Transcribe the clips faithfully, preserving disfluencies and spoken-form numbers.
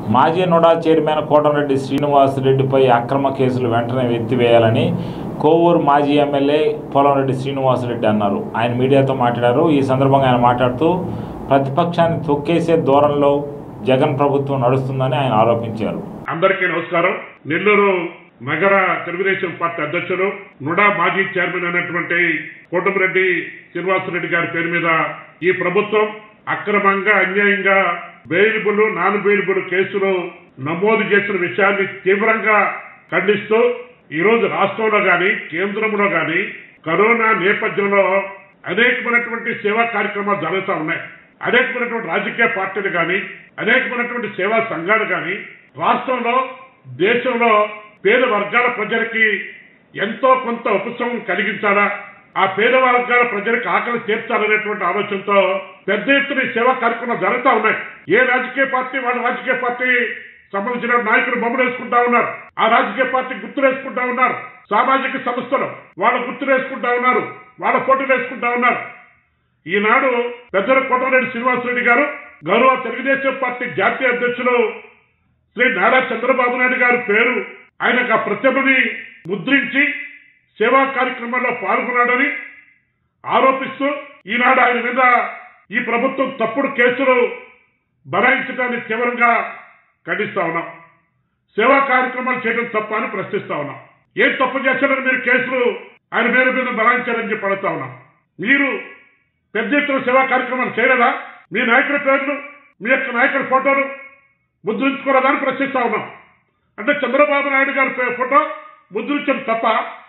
మాజీ NUDA chairman Kotamreddy శ్రీనివాసరెడ్డిపై అక్రమ కేసులు వెంటనే ఎత్తివేయాలని కోవూరు మాజీ ఎమ్మెల్యే పోలంరెడ్డి శ్రీనివాసరెడ్డి అన్నారు. ఆయన మీడియాతో మాట్లాడారు. ఈ సందర్భంగా ఆయన మాట్లాడుతూ ప్రతిపక్షాన్ని తొక్కేసే ధోరణిలో జగన్ ప్రభుత్వం నడుస్తుందని ఆయన ఆరోపించారు. అందరికీ నమస్కారం. నెల్లూరు నగర తెలుగుదేశం పార్టీ అధ్యక్షులు నుడా మాజీ చైర్మన్ అయినటువంటి కోటమిరెడ్డి శ్రీనివాసరెడ్డి గారి పేరు మీద ఈ ప్రభుత్వం అక్రమంగా అన్యాయంగా బెయిలబుల్ నాన్ బెయిలబుల్ కేసులు నమోదు చేసిన విషయాన్ని తీవ్రంగా ఖండిస్తూ ఈరోజు రాష్ట్రంలో గాని కేంద్రంలో గాని కరోనా నేపథ్యంలో అనేకమైనటువంటి సేవా కార్యక్రమాలు జరుగుతూ ఉన్నాయి. అనేకమైనటువంటి రాజకీయ పార్టీలు కానీ అనేకమైనటువంటి సేవా సంఘాలు కానీ రాష్ట్రంలో దేశంలో పేద వర్గాల ప్రజలకి ఎంతో కొంత ఉపశమనం కలిగించాలా, ఆ పేద వర్గాల ప్రజలకు ఆకలి తీర్చాలనేటువంటి ఆలోచనతో పెద్ద ఎత్తున సేవా కార్యక్రమాలు జరుగుతూ ఉన్నాయి. ఏ రాజకీయ పార్టీ వాళ్ళ రాజకీయ పార్టీ సంబంధించిన నాయకులు బొమ్మలు వేసుకుంటా ఉన్నారు, ఆ రాజకీయ పార్టీ గుర్తులు వేసుకుంటా ఉన్నారు, సామాజిక సంస్థలు వాళ్ళ గుర్తులు వేసుకుంటా ఉన్నారు, వాళ్ళ ఫోటోలు వేసుకుంటా ఉన్నారు. ఈనాడు పెద్దల కోటమిరెడ్డి శ్రీనివాసరెడ్డి గారు గౌరవ తెలుగుదేశం పార్టీ జాతీయ అధ్యక్షులు శ్రీ నారా చంద్రబాబు నాయుడు గారి పేరు ఆయనకు ఆ ప్రతిభని ముద్రించి సేవా కార్యక్రమాల్లో పాల్గొన్నాడని ఆరోపిస్తూ ఈనాడు ఆయన మీద ఈ ప్రభుత్వం తప్పుడు కేసులు బనాయించడాన్ని తీవ్రంగా ఖండిస్తా ఉన్నాం. సేవా కార్యక్రమాలు చేయడం తప్ప అని ప్రశ్నిస్తా ఉన్నాం. ఏం తప్పు చేశారని మీరు కేసులు ఆయన పేరు మీద బనాయించారని చెప్పి అడుగుతా ఉన్నాం. మీరు పెద్ద ఎత్తున సేవా కార్యక్రమాలు చేయలేదా? మీ నాయకుల పేర్లు మీ యొక్క నాయకుల ఫోటోలు ముద్రించుకోలేదా అని ప్రశ్నిస్తా ఉన్నాం. అంటే చంద్రబాబు నాయుడు గారి ఫోటో ముద్రించడం తప్ప,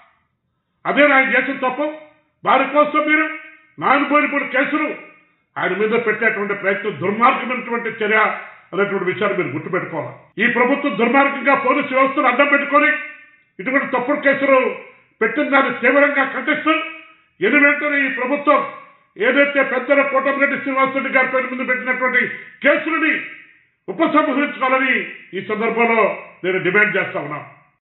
అదే ఆయన చేసిన తప్పు. దానికోసం మీరు నాన్ బెయిలబుల్ కేసులు ఆయన మీద పెట్టేటువంటి ప్రయత్నం దుర్మార్గమైనటువంటి చర్య అనేటువంటి విషయాన్ని మీరు గుర్తుపెట్టుకోవాలి. ఈ ప్రభుత్వం దుర్మార్గంగా పోలీసు వ్యవస్థను అడ్డం పెట్టుకొని ఇటువంటి తప్పుడు కేసులు పెట్టిన దాన్ని తీవ్రంగా ఖండిస్తూ ఎన్ని వెంటనే ఈ ప్రభుత్వం ఏదైతే పెద్దల కోటమిరెడ్డి శ్రీనివాసరెడ్డి గారి పేరు మీద పెట్టినటువంటి కేసులని ఉపసంహరించుకోవాలని ఈ సందర్భంలో నేను డిమాండ్ చేస్తా ఉన్నాను.